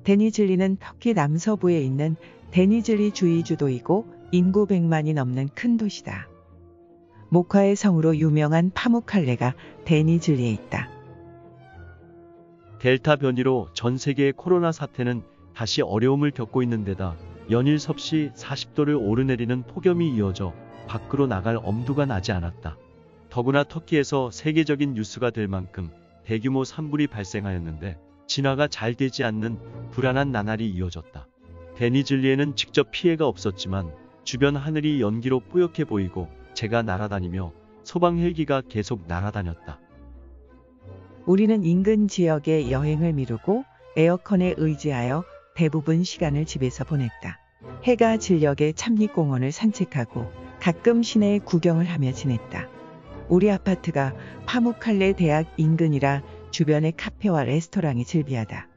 데니즐리는 터키 남서부에 있는 데니즐리 주의주도이고 인구 100만이 넘는 큰 도시다. 목화의 성으로 유명한 파무칼레가 데니즐리에 있다. 델타 변이로 전 세계의 코로나 사태는 다시 어려움을 겪고 있는 데다 연일 섭씨 40도를 오르내리는 폭염이 이어져 밖으로 나갈 엄두가 나지 않았다. 더구나 터키에서 세계적인 뉴스가 될 만큼 대규모 산불이 발생하였는데 진화가 잘 되지 않는 불안한 나날이 이어졌다. 데니즐리에는 직접 피해가 없었지만 주변 하늘이 연기로 뿌옇게 보이고 제가 날아다니며 소방 헬기가 계속 날아다녔다. 우리는 인근 지역의 여행을 미루고 에어컨에 의지하여 대부분 시간을 집에서 보냈다. 해가 진녘에 참립공원을 산책하고 가끔 시내 구경을 하며 지냈다. 우리 아파트가 파무칼레 대학 인근이라 주변의 카페와 레스토랑이 즐비하다.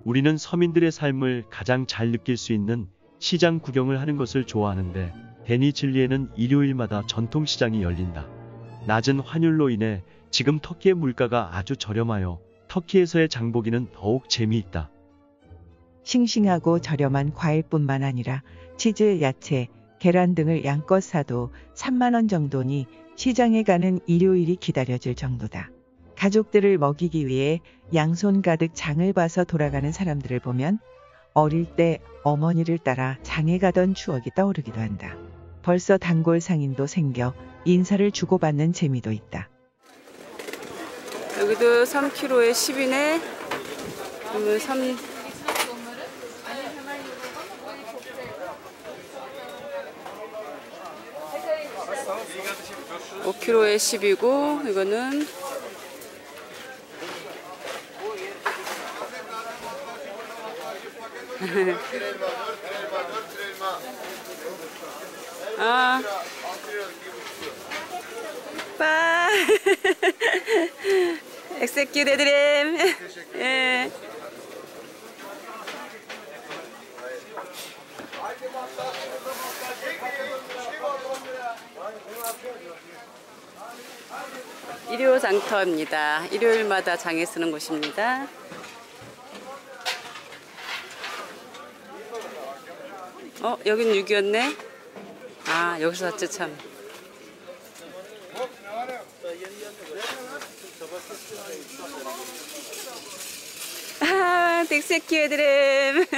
우리는 서민들의 삶을 가장 잘 느낄 수 있는 시장 구경을 하는 것을 좋아하는데 데니즐리에는 일요일마다 전통시장이 열린다. 낮은 환율로 인해 지금 터키의 물가가 아주 저렴하여 터키에서의 장보기는 더욱 재미있다. 싱싱하고 저렴한 과일뿐만 아니라 치즈, 야채, 계란 등을 양껏 사도 3만 원 정도니 시장에 가는 일요일이 기다려질 정도다. 가족들을 먹이기 위해 양손 가득 장을 봐서 돌아가는 사람들을 보면 어릴 때 어머니를 따라 장에 가던 추억이 떠오르기도 한다. 벌써 단골 상인도 생겨 인사를 주고받는 재미도 있다. 여기도 3kg에 10이네. 그러면 5kg에 10이고 이거는 아, 빠, 엑세큐 데드림. 예. 일요 장터입니다. 일요일마다 장에 쓰는 곳입니다. 여긴 6이었네. 아, 여기서 샀지 참. 아, 덱세키 애드림.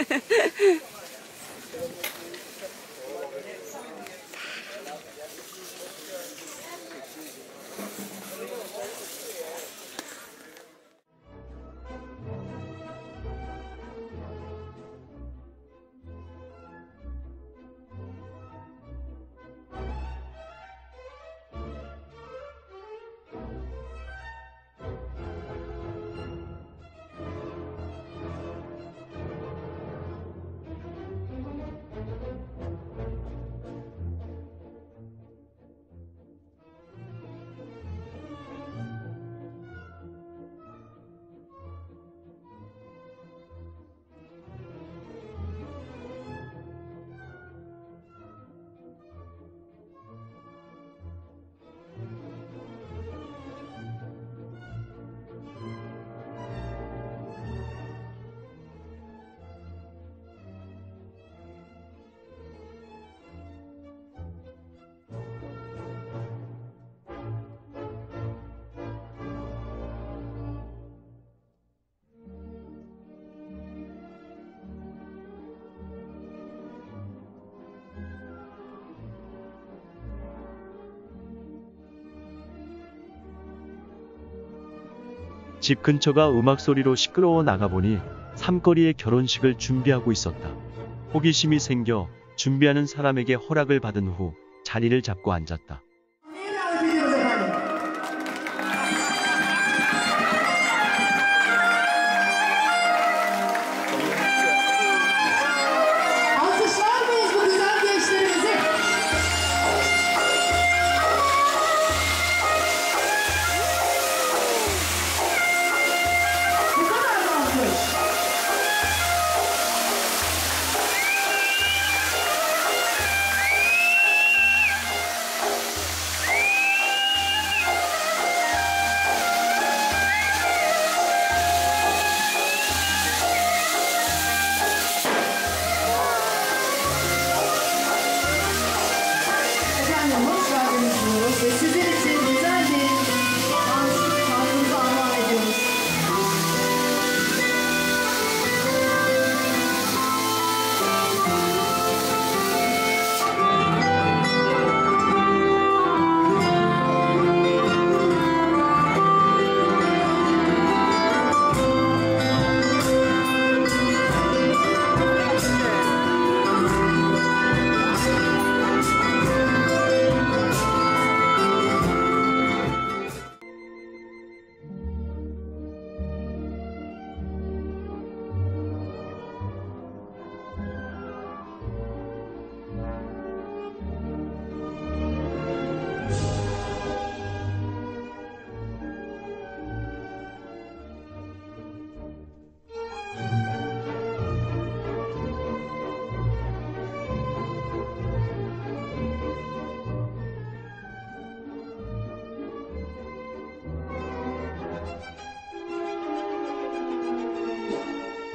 집 근처가 음악 소리로 시끄러워 나가보니 삼거리에 결혼식을 준비하고 있었다. 호기심이 생겨 준비하는 사람에게 허락을 받은 후 자리를 잡고 앉았다.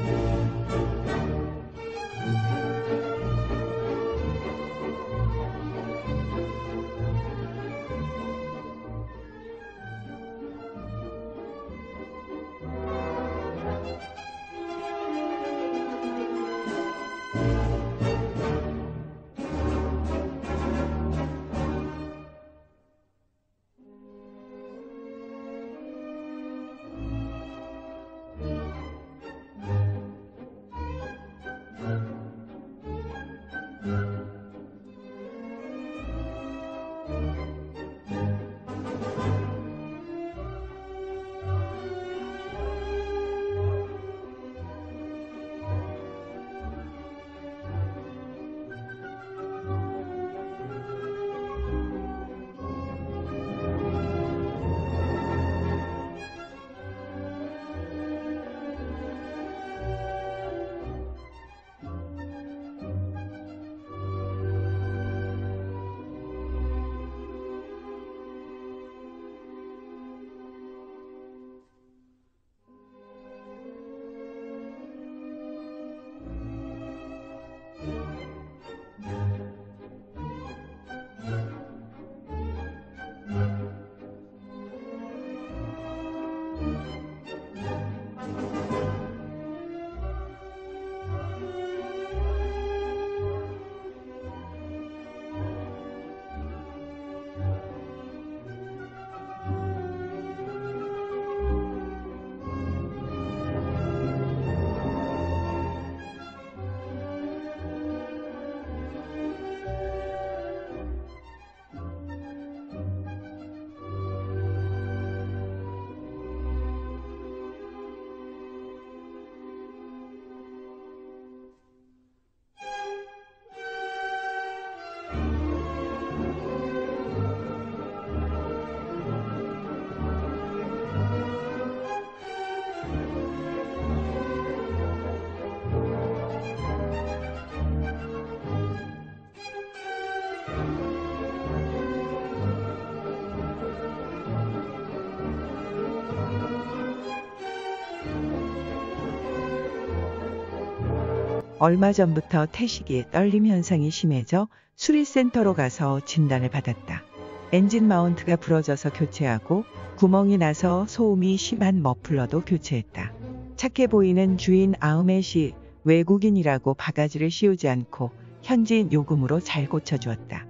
얼마 전부터 태식이 떨림 현상이 심해져 수리센터로 가서 진단을 받았다. 엔진 마운트가 부러져서 교체하고 구멍이 나서 소음이 심한 머플러도 교체했다. 착해 보이는 주인 아흐멧이 외국인이라고 바가지를 씌우지 않고 현지인 요금으로 잘 고쳐주었다.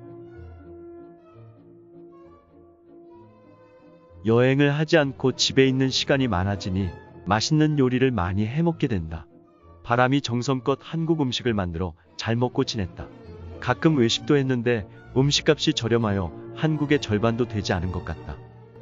여행을 하지 않고 집에 있는 시간이 많아지니 맛있는 요리를 많이 해먹게 된다. 바람이 정성껏 한국 음식을 만들어 잘 먹고 지냈다. 가끔 외식도 했는데 음식값이 저렴하여 한국의 절반도 되지 않은 것 같다.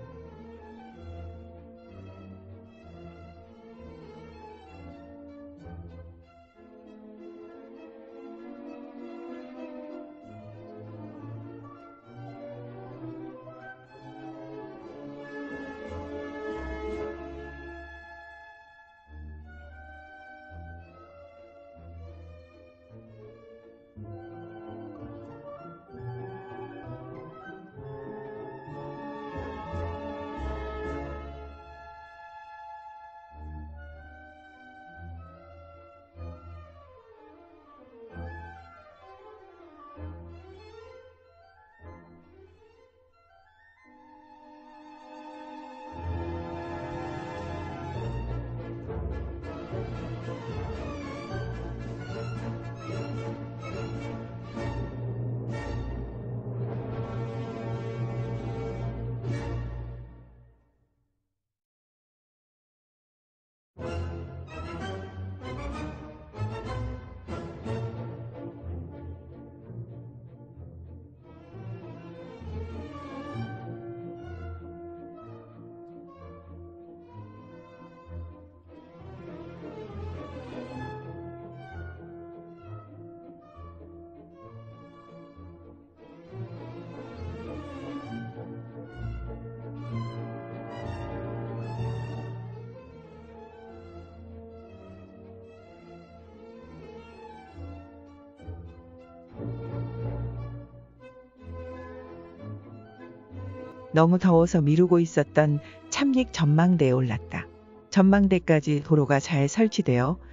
너무 더워서 미루고 있었던 참릭 전망대에 올랐다. 전망대까지 도로가 잘 설치되어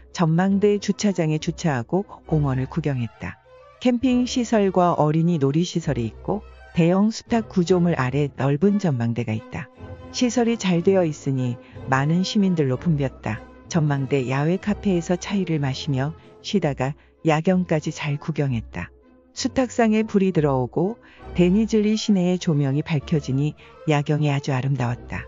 전망대 주차장에 주차하고 공원을 구경했다. 캠핑 시설과 어린이 놀이시설이 있고 대형 수탉 구조물 아래 넓은 전망대가 있다. 시설이 잘 되어 있으니 많은 시민들로 붐볐다. 전망대 야외 카페에서 차이를 마시며 쉬다가 야경까지 잘 구경했다. 수탉상에 불이 들어오고 데니즐리 시내의 조명이 밝혀지니 야경이 아주 아름다웠다.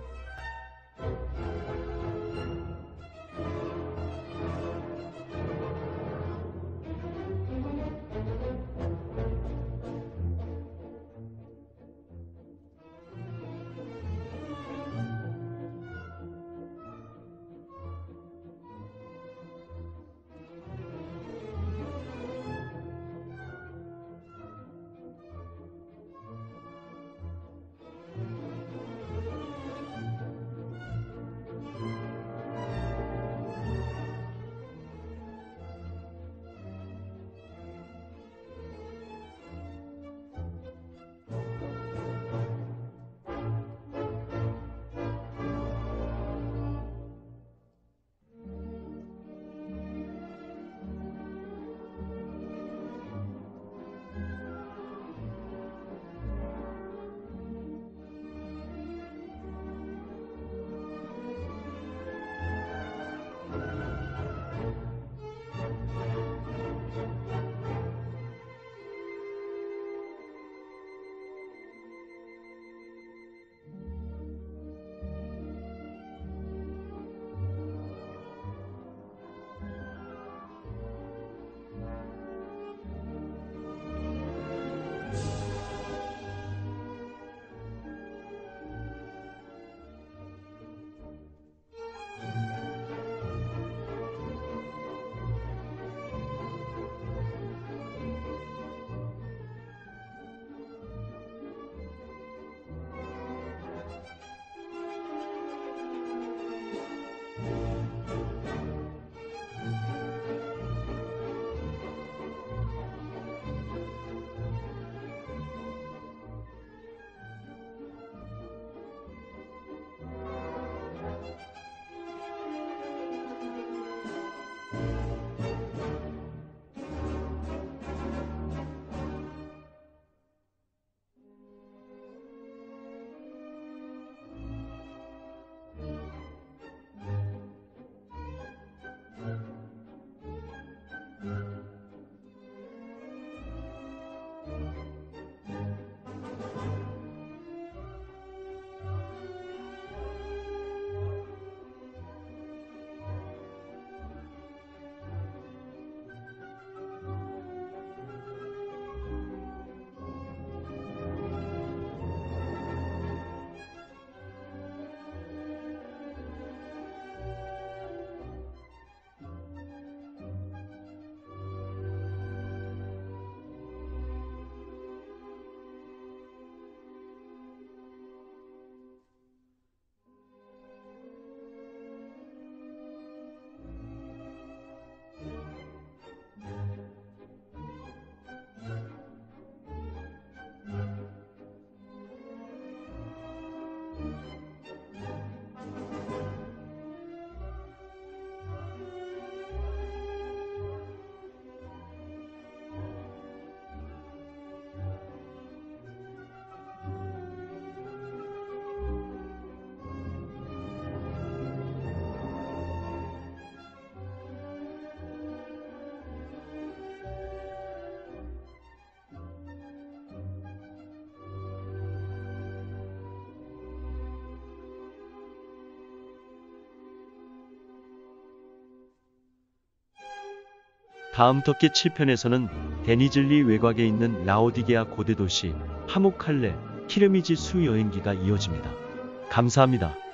다음 터키 7편에서는 데니즐리 외곽에 있는 라오디게아 고대 도시 하무칼레 키르미지 수 여행기가 이어집니다. 감사합니다.